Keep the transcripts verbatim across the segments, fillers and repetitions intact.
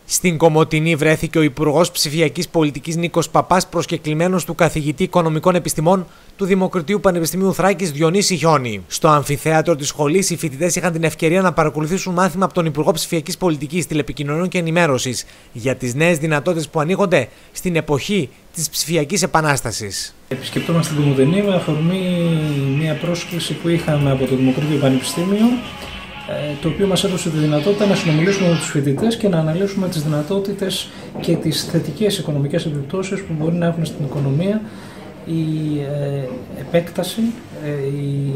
Στην Κομοτηνή βρέθηκε ο Υπουργός Ψηφιακής Πολιτικής Νίκος Παπάς, προσκεκλημένος του καθηγητή Οικονομικών Επιστημών του Δημοκρατίου Πανεπιστημίου Θράκης Διονύση Χιόνη. Στο αμφιθέατρο της σχολής, οι φοιτητές είχαν την ευκαιρία να παρακολουθήσουν μάθημα από τον Υπουργό Ψηφιακής Πολιτικής, Τηλεπικοινωνιών και Ενημέρωσης για τις νέες δυνατότητες που ανοίγονται στην εποχή της ψηφιακής επανάστασης. Επισκεπτόμαστε την Κομοτηνή με αφορμή μια πρόσκληση που είχαμε από το Δημοκρατίο Πανεπιστήμιο, το οποίο μας έδωσε τη δυνατότητα να συνομιλήσουμε με τους φοιτητές και να αναλύσουμε τις δυνατότητες και τις θετικές οικονομικές επιπτώσεις που μπορεί να έχουν στην οικονομία η ε, επέκταση, ε, η,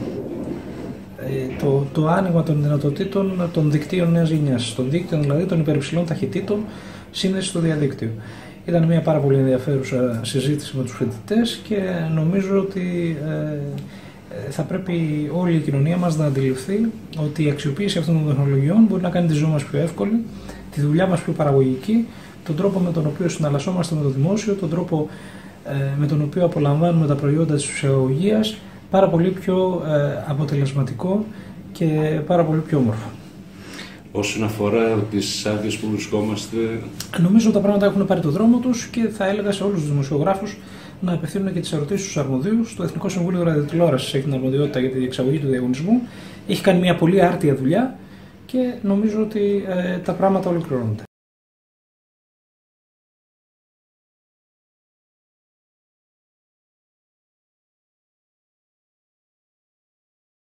ε, το, το άνοιγμα των δυνατοτήτων των δικτύων νέας γενιάς, των δίκτυων δηλαδή των υπερυψηλών ταχυτήτων σύνδεση στο διαδίκτυο. Ήταν μια πάρα πολύ ενδιαφέρουσα συζήτηση με τους φοιτητές και νομίζω ότι ε, θα πρέπει όλη η κοινωνία μας να αντιληφθεί ότι η αξιοποίηση αυτών των τεχνολογιών μπορεί να κάνει τη ζωή μας πιο εύκολη, τη δουλειά μας πιο παραγωγική, τον τρόπο με τον οποίο συναλλασσόμαστε με το δημόσιο, τον τρόπο ε, με τον οποίο απολαμβάνουμε τα προϊόντα της ψυχαγωγίας πάρα πολύ πιο ε, αποτελεσματικό και πάρα πολύ πιο όμορφο. Όσον αφορά τις άδειες που βρισκόμαστε... Νομίζω τα πράγματα έχουν πάρει το δρόμο τους και θα έλεγα σε όλους τους δημοσιογράφους να απευθύνουν και τις ερωτήσεις στους αρμοδίους. Το Εθνικό Συμβούλιο Ραδιοτηλεόρασης έχει την αρμοδιότητα για τη διεξαγωγή του διαγωνισμού. Έχει κάνει μια πολύ άρτια δουλειά και νομίζω ότι ε, τα πράγματα ολοκληρώνονται.